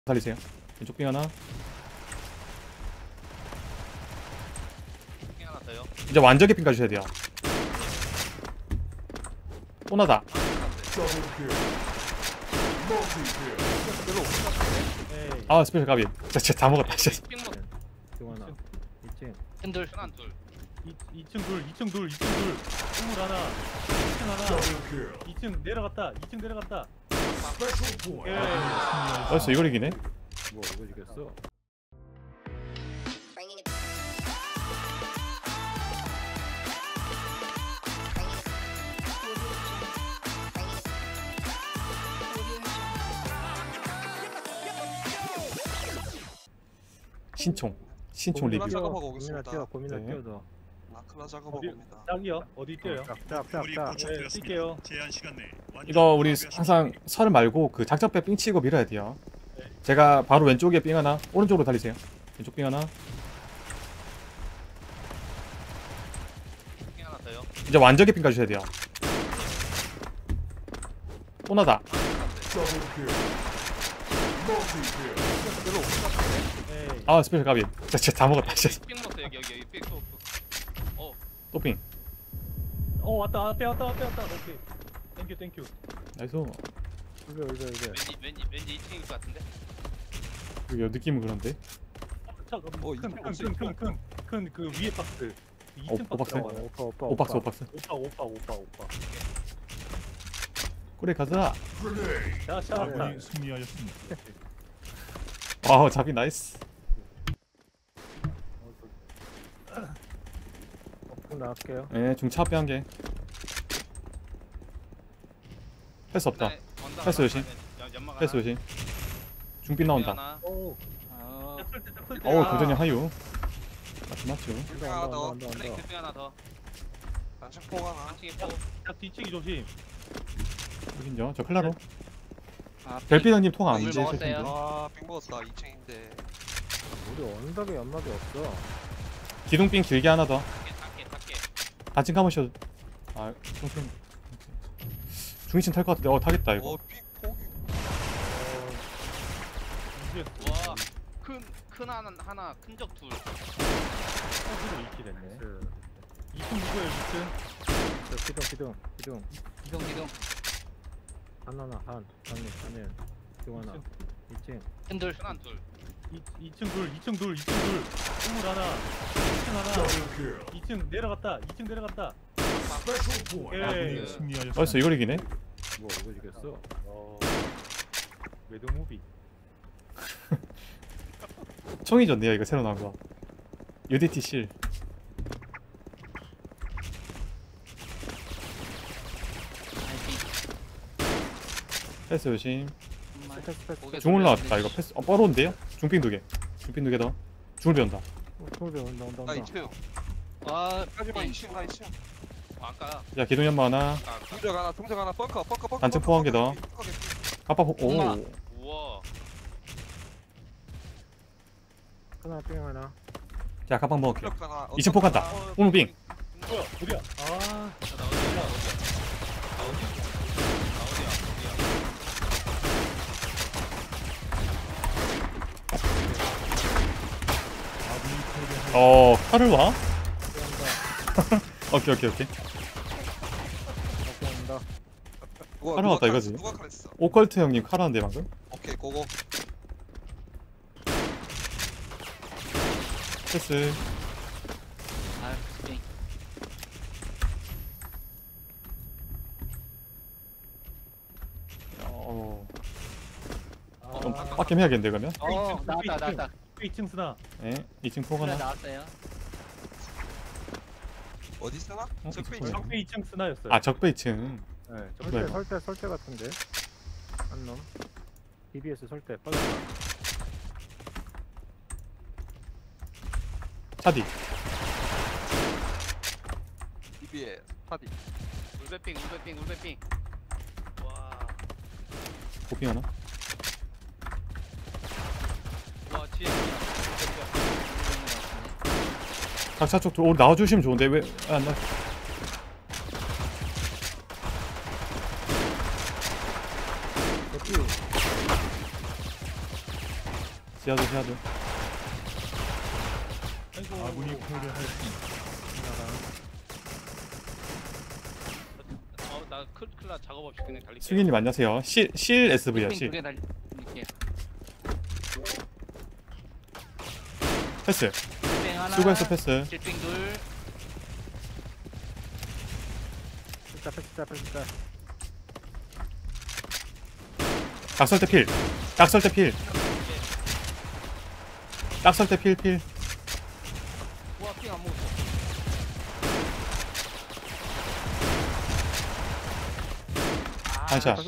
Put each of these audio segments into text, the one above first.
살리세요. 왼쪽 빙 하나. 핑 하나 더요. 이제 완전히 빙 가주셔야 돼요. 또나다. 아 스페셜 가비. 진짜 다 먹었다. 진짜. 핑 먹. 하나 2층 팬들 하나 둘. 2층 둘 2층 둘 2층 둘 우물 하나 2층 하나 2층 내려갔다 2층 내려갔다 예. 나이스 이걸 이기네. 뭐 이거 이겼어. 신총 리뷰. 작업하고 오겠습니다. 고민아 뛰어 고민아 네. 뛰어서 나클라 작업하고 옵니다. 짝이요? 어디 뛰어요? 짝짝짝 네, 뛸게요. 제한 시간 내 이거 우리 항상 설 말고 그 작전배 삥 치고 밀어야 돼요. 네. 제가 바로 왼쪽에 삥 하나, 오른쪽으로 달리세요. 왼쪽 삥 하나. 핑 하나 더요. 이제 완전히 삥 가주셔야 돼요. 또나다. 네. 아 스페셜 가비. 진짜 다 먹었다. 진짜. 핑 먹어 여기 핑 또. 어. 또 삥. 왔다 오케이 땡큐 나이스. 이거 왠지 2층일 것 같은데. 이거 느낌은 그런데. 큰그 위에 박스 2층 오박스? 오빠 오박스. 오빠 그래 가자. 자 아군이 승리하였습니다. 와 잡이 나이스. 나갈게요. 네 중차 앞에 한 개. 패스 없다. 네, 원당 패스 하나, 조심. 연막 패스 하나, 조심. 중빈 핑 나온다. 하나. 오 어우 교전이 하유. 맞죠. 핑 하나 더. 플레이트 핑 하나 더. 단층포 하나. 한층에 포. 딱 뒤치기 조심. 여긴요. 저 클라로. 아, 별빛왕님 통 물 아니지? 먹었어요. 제 아빙 먹었다. 2층인데. 우리 언덕에 연막이 없어. 기둥빙 길게 하나 더. 작게. 단층 감으셔도. 아 총총. 중위층 탈 것 같은데. 타겠다 이거. 빙 포기. 와. 큰 하나 큰 적 둘. 서기로 2키 됐네. 2층 누구예요 2층? 기둥. 기동. 하나 기둥 하나 2층 팬들 하나 둘. 2층 둘 우물 하나 2층 하나 2층 내려갔다 예. 아군이 승리하였습니다. 나이스 이걸 이기네. 뭐 이거 이겼어. 매드무비. 총이 좋네요 이거 새로 나온 거. UDT 실. 패스 조심. 중 올라왔다 이거 패스. 뻘어온데요? 중빙 2개. 중빙 2개 더. 중을 배운다. 소리 온다 나 2층. 와. 까지만 2층 나 2층. 아까 자 기둥 연마 하나. 동작 하나 벙커. 단층 포 한 개 더. 아빠 오. 우와. 하나 삥 하나. 자 가방 먹을게. 하나. 2층 포 간다. 오늘 빙. 뭐야 어디야? 아 칼을 와? 오케이. 감사합니다. 하나 왔다, 이거지. 누가 칼했어? 오컬트 형님 칼 하는데 방금? 오케이 고고. 패스. 아, 핑. 좀 빡겜 해야겠는데 그러면? 나왔다. 2층 스나. 네 2층 포가 하나 하나. 나왔어요. 어디 있으나? 적배 뭐야? 2층. 적배 2층 스나였어요. 아 적배 2층. 네, 설대 같은데. 한 놈. DBS 설대 빨리. 차디. DB에 파디. 울베핑. 와. 고핑 하나. 와, 뒤에. 작차 쪽 나와주시면 좋은데 왜 안 나? 지하도 지하도. 아이고. 아군이 패배하였습니다. 나 클라 작업 없이 그냥 달릴게. 승희님 안녕하세요. 실 SV야 실. 두개 달릴게. 패스. 찔빙 하나. 수고했어 패스. 찔빙 둘. 패스다. 낙설대 필. 낙설대 필. 낙설대 필 필. 우와 삥 안 먹었어. 반샷.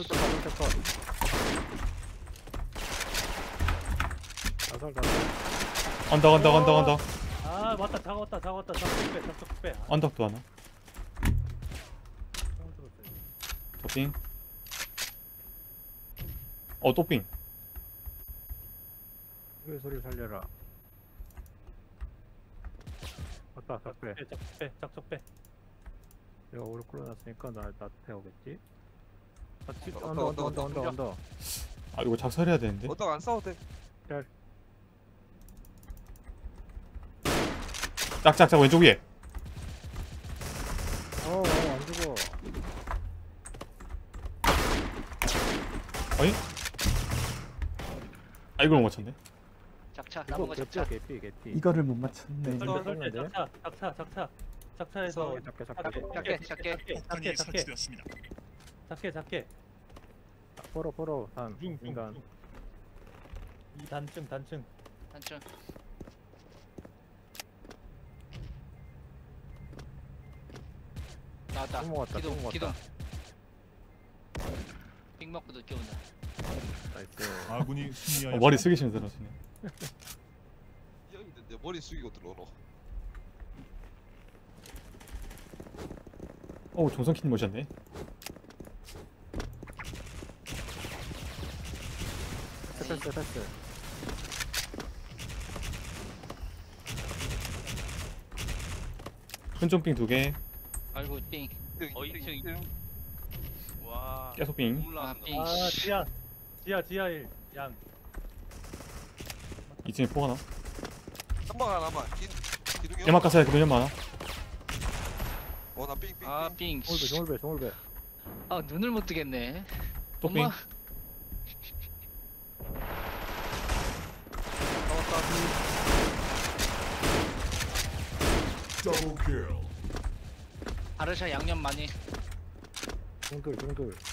언덕. 아 맞다 잡았다. 잡적 빼. 언덕도 하나. 저빙. 또 빙. 왜 소리 살려라. 맞다, 적배. 작적 빼. 내가 오래 끌어놨으니까 나 태우겠지? 언더, 언더. 아 이거 작살해야 되는데. 언덕 안 싸워도 돼. 짝짝짝 왼쪽 위에. 안 죽어. 어이? 아 이걸 못 맞췄네. 작차 이거 나무 거 작차. 개피. 이거를 못 맞췄네. 썰렸는데? 작차에서 작게. 폭탄이 설치되었습니다. 작게. 포로. 인간. 이 단층. 단층. 나왔다. 넘어갔다. 기둥. 빙 먹고 늦게 온다. 나이스. 아군이 승리하였습니다. 머리 숙이시면 들어지네. 여기는 내 머리 숙이고 들어오노. 조성키님 오셨네. 패스. 큰종빙 2개. 아이고 빙. 와. 계속 빙. 빙. 아 지하 1 양. 2층에 포가 나. 한방 하나만. 기둥이 연막 가사야 그돈 연막. 나 삥. 아 빙. 송울배. 아 눈을 못 뜨겠네. 또 빙. 엄마. 아르샤 양념 많이. 중돌.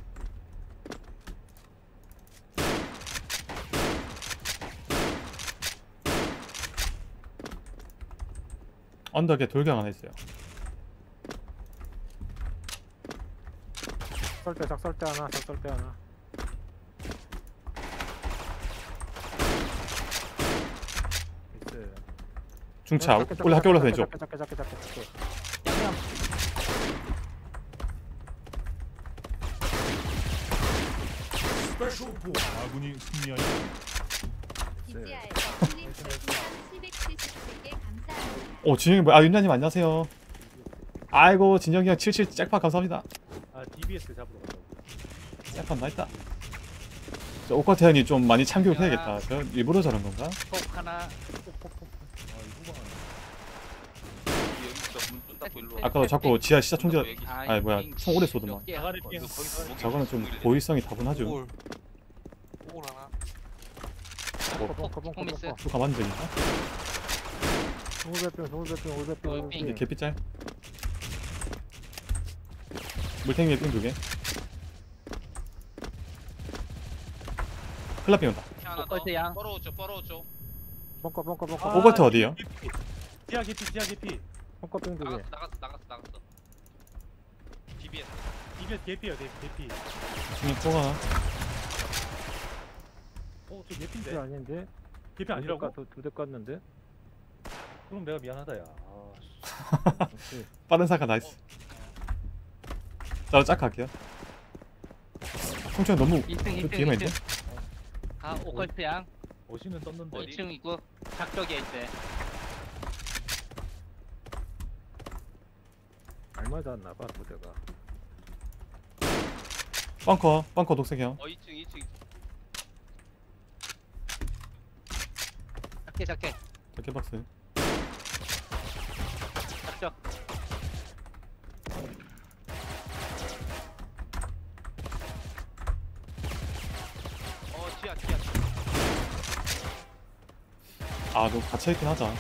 언덕에 돌격 하나 있어요. 작설대 하나. 나이스. 중차 원래 학교 올라서 왼쪽. 작게. 양념. 아군이 승리하였습니다. DCR 님 별풍선 777개 감사합니다. 진영이 뭐야? 윤자님 안녕하세요. 아이고 진영이 형 77 짝파 감사합니다. DBS 잡으러 간다고. 짝파 나있다. 저 오카태현이 좀 많이 참교육해야겠다. 저 일부러 저런 건가? 폭 하나. 아까도 자꾸 지하 시작 총질. 아이, 뭐야, 빙. 총 오래 쏘더만. 몇 개? 아가리 빙. 저거는 좀 고의성이 다분하죠. 올 하나. 폭 미스. 또 가만 되니까. 송울배. 이게 개피짤. 물탱이에 삥 2개. 클라핑 온다. 하나 더. 꼴대 양. 뻘어오죠. 벙커. 오버트 어디에요? 지하 개피. 벙커빙 2개. 나갔어. DBS. DBS 개피야 개피. 중에 포가 하나. 저 개피인데. 아닌데? 개피 아니라고? 두대 깠는데? 그럼 내가 미안하다 야. 빠른 사가 나이스. 자, 짝 갈게요. 총총 너무 1등 뒤에만 있네. 아 오컬트 양. 어시는 떴는데. 2층 있고 작벽에 있대. 알맞지 않나봐 두대가. 벙커 독색형. 2층. 작게 작게 작게 박스. 작적. 지하. 아, 너 갇혀있긴 하자.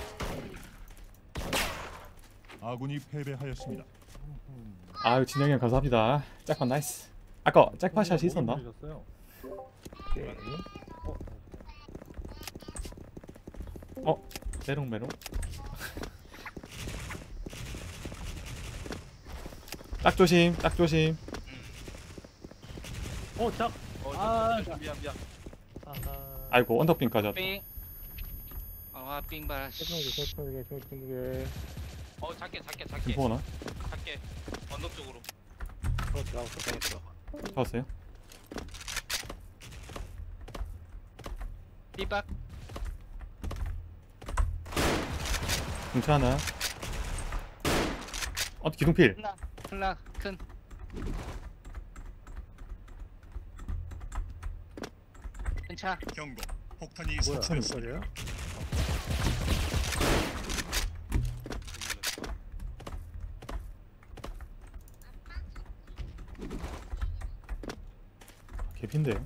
아군이 패배하였습니다. 아유, 진영이 형 감사합니다. 짝팟 나이스. 아까 짝팟샷이 있었나? 오셨어요? 네. 메롱. 딱 조심. 작. 미안. 아하. 아이고, 언덕빈까지 왔다. 삥. 삥발. 세개 작게. 김포나? 작게. 언덕 쪽으로. 잡았어요? 삐박. 중차 하나. 기둥필. 클라 큰. 괜찮아. 경고. 폭탄이 뭐야? 설치되었습니다. 소리야? 개핀데요.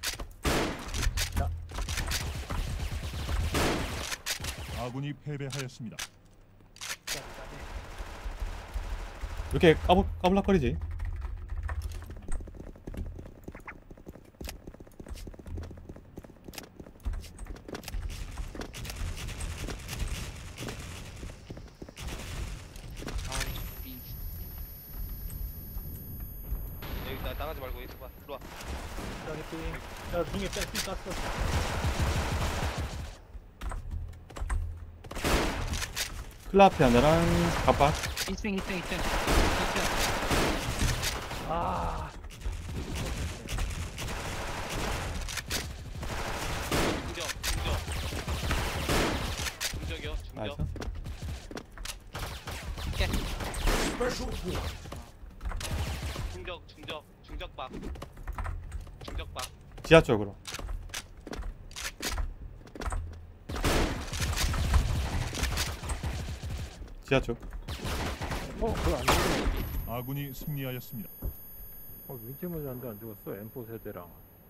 아군이 패배하였습니다. 왜 이렇게 까불락거리지? 여기 나가지 말고 있어봐. 일로 와. 야 중에 뺑 깠어. 클라페 하나랑 갑박. 2층. 아. 중적이요. 나이스. 중적박. 지하 쪽으로. 지하 쪽. 그거 안 죽어. 아군이 승리하였습니다. 위치 문제인데 안 죽었어. M4 세대랑.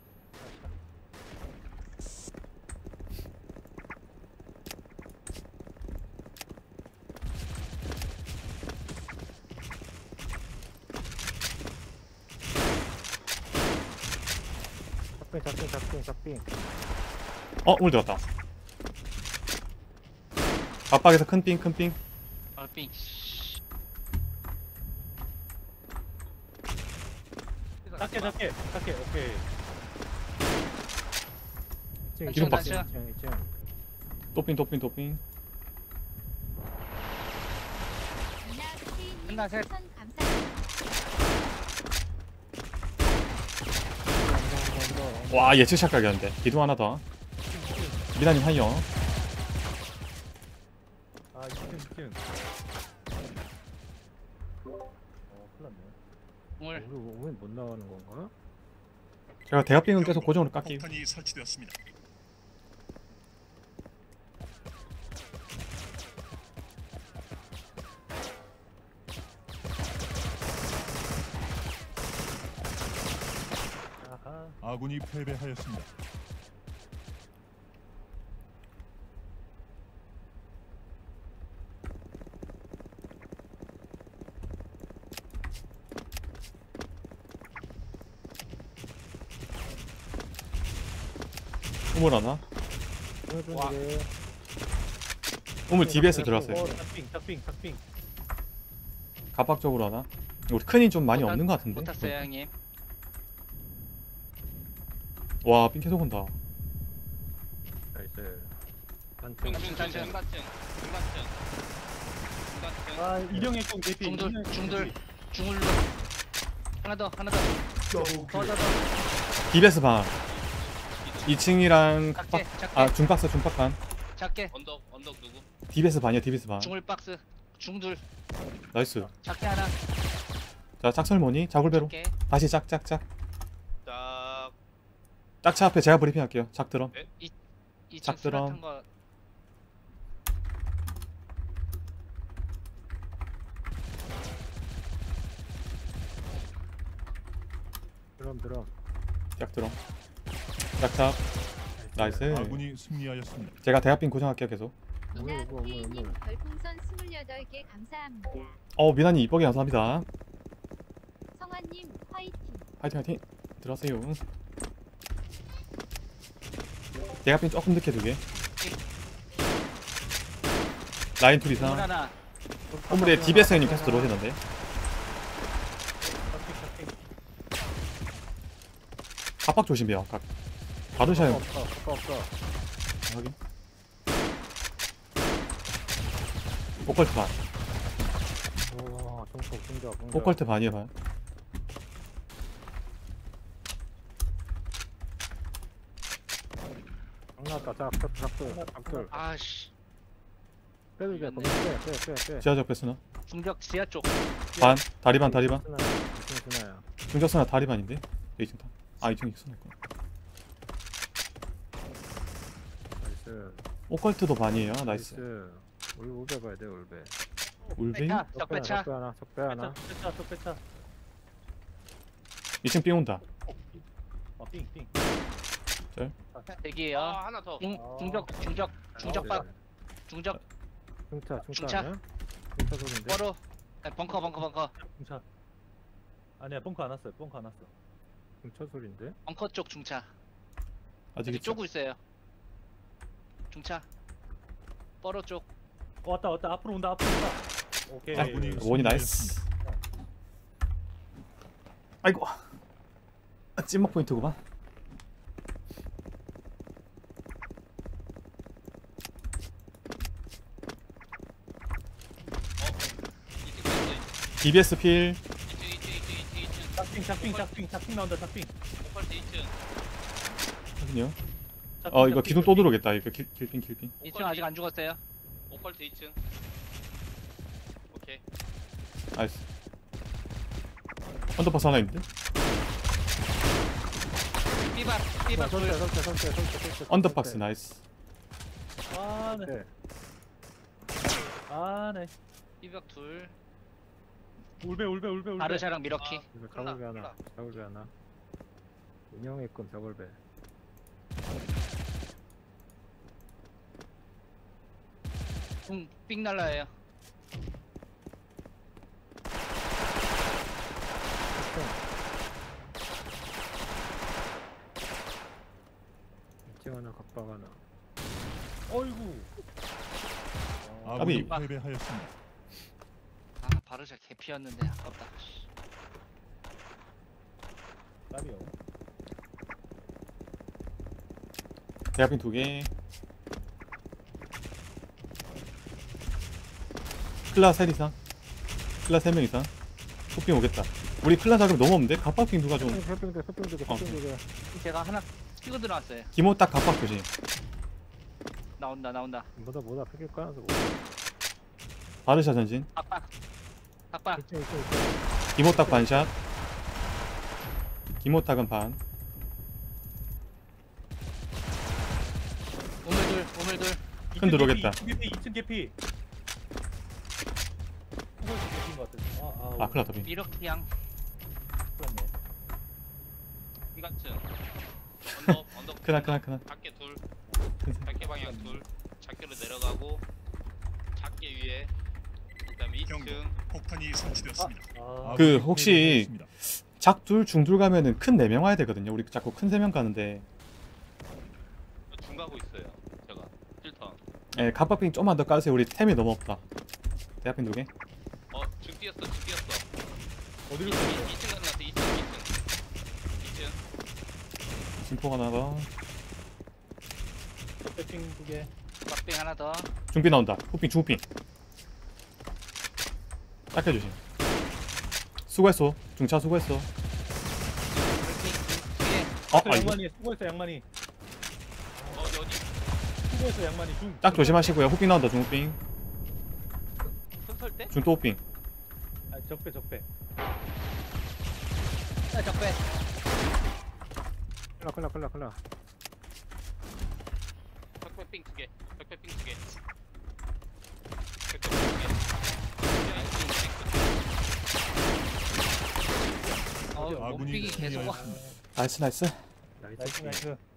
작빙. 물 들었다. 갑박에서 큰 삥. 삥. 작게. 오케이. 기름 박스. 2층. 또삥. 끝나, 셋. 와, 예측샷 각이었는데. 기둥 하나 더. 미나님 하이요. 아 2층. 큰일 났네. 물. 우리 오면 못 나가는 건가? 제가 대합빙은 계속 고정으로 깎기. 폭탄이 설치되었습니다. 아하. 아군이 패배하였습니다. 우물 하나. 와. 우물 DBS 들어왔어요. 작빙. 갑박 쪽으로 하나. 우리 큰이 좀 많이 없는 것 같은데. 붙었어요, 형님. 와, 삥 계속 온다. 나이스. 중간층. 아 이령의 쪽 대피. 중물로. 하나 더. DBS 방. 2층이랑 작게. 중박판. 작게. 언덕 누구? DBS 반이야, DBS 반. 중물 박스. 중둘. 나이스. 작게 하나. 자, 짝설모니, 자굴배로. 작게. 다시 짝. 짝차 앞에 제가 브리핑 할게요. 작 드럼. 이 작드럼. 거 드럼. 짝 들어. 짝짝. 나이스. 아군이 승리하였습니다. 제가 대합빈 고정할게요 계속. 미나토이님 별풍선 28개 감사합니다. 미나님 이뻐게 감사합니다. 성환님 화이팅. 화이팅. 들어가세요. 대합빈 조금 늦게 2개. 라인 둘 이상. 하나. 호물에 DBS 형님 계속 들어오시는데. 압박 조심해요. 각. 바르샤 형. 없어. 확인. 오컬트 반. 오, 중적. 오컬트 반이에요 반. 장난다. 작들. 아씨. 빼도 돼. 빼. 지하적 패스나. 중격 지하 쪽. 반. 다리반. 스나야. 중적스나 다리반인데. 에이징 다. 아 2층 있어. 나이스. 오컬트도 반이에요. 나이스. 우리 울베 봐야 돼. 울베. 울베이. 적배차. 적배 하나. 적배차. 2층 삥 온다. 삥. 대기예요. 하나 더. 중적 중적. 중차 아니야? 중차 소리인데. 바로 벙커. 중차. 아니야 벙커 안 왔어요. 중차 소리인데. 벙커 쪽 중차. 아직 여기 있죠. 쪼고 있어요. 중차. 뻐러 쪽. 왔다. 앞으로 온다. 오케이. 아군이 원이 나이스. 아이고. 찐먹 포인트구만. DBS 필. 작핑 나온다. 확인요. 이거 기둥 또 들어오겠다. 이거 길핑. 2층 아직 안 죽었어요. 오컬트 2층. 오케이. 나이스. 언더파스 하나 있는데? 삐밥 둘. 설대. 언더박스 나이스. 네. 삐밥 둘. 울베. 바르샤랑 미러키. 작을배 하나. 인형의 건 작을배. 삥 날라예요. 층 하나, 각박 하나. 어이구. 아군이 아비. 패배하였습니다. 바르샤 개피였는데 아깝다. 나비요. 대합빈 2개. 클라 3 이상. 클라 3명 이상. 호핑 오겠다. 우리 클라 자금 너무 없는데? 갑박핑 누가 좀. 서핑 두개. 제가 하나 끼고 들어왔어요. 기모 딱 갑박 조심. 나온다. 뭐다 뺏길 까놔서 바르샤 전진. 박박. 있죠. 기모 딱 반샷. 기모 딱은 반. 오물둘. 큰 들어오겠다. 2층 개피. 개피인 것 같아. 아 클라 더비. 미러키 양. 그렇네. 중간층. 언덕. 크나. 작게 둘. 작게 방향 둘. 작게로 내려가고. 작게 위에. 그다음에 경고. 2층. 폭탄이 설치되었습니다. 아, 그 아군이 혹시 패배하였습니다. 작둘 중둘 가면은 큰 4명 와야 되거든요. 우리 자꾸 큰 3명 가는데. 중 가고 있어요. 제가 1턴. 예, 갑박핑 좀만 더 까주세요. 우리 템이 너무 없다. 대합빈 2개. 중 뛰었어. 어디로 2층 가는 것 같아. 2층. 진포가 하나 더. 뺏긴 2개. 박빙 하나 더. 중빈 나온다. 후핑 중후핑. 닦여 조심. 수고했어. 중차 수고했어. 뒤에. 아이고. 양만이 수고했어. 어디. 수고했어. 양만이 중. 딱 조심하시고요. 후핑 나온다. 중후핑. 손설 때? 중또 후핑. 아, 적배. 적배. 클라. 적배빙 2개. 아군이 원픽이 계속 와. 승리하였습니다. 나이스 나이스. 나이스. 나이스 나이스.